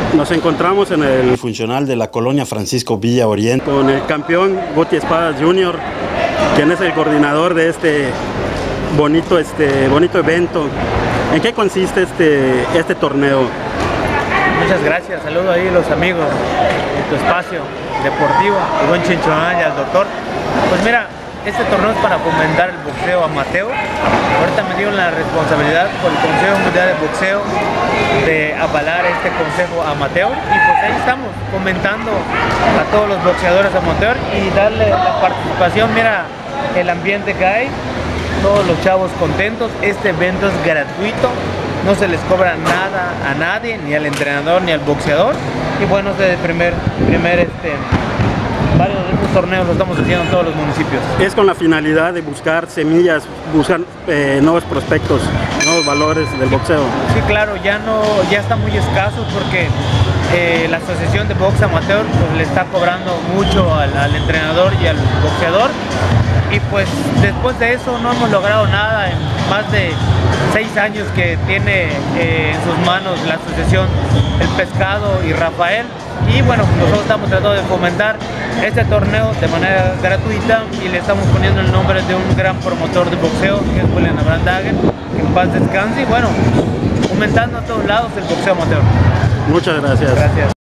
Nos encontramos en el funcional de la colonia Francisco Villa Oriente con el campeón Guti Espadas Jr., quien es el coordinador de este bonito evento. ¿En qué consiste este torneo? Muchas gracias, saludo ahí a los amigos de tu espacio deportivo, el buen Chinchonal y al doctor. Pues mira, este torneo es para fomentar el boxeo amateur. Ahorita me dieron la responsabilidad por el Consejo Mundial de Boxeo de avalar este consejo amateur, y pues ahí estamos fomentando a todos los boxeadores amateur y darle la participación. Mira el ambiente que hay, todos los chavos contentos. Este evento es gratuito, no se les cobra nada a nadie, ni al entrenador ni al boxeador. Y bueno, es el primer varios de estos torneos lo estamos haciendo en todos los municipios. Es con la finalidad de buscar semillas, buscar nuevos prospectos, nuevos valores del boxeo. Sí, claro, ya está muy escaso porque la Asociación de Box Amateur pues, le está cobrando mucho al entrenador y al boxeador. Y pues después de eso no hemos logrado nada en más de 6 años que tiene en sus manos la asociación El Pescado y Rafael. Y bueno, nosotros estamos tratando de fomentar este torneo de manera gratuita y le estamos poniendo el nombre de un gran promotor de boxeo que es William Abraham Dagen, que en paz descanse. Y bueno, fomentando a todos lados el boxeo amateur. Muchas gracias. Gracias.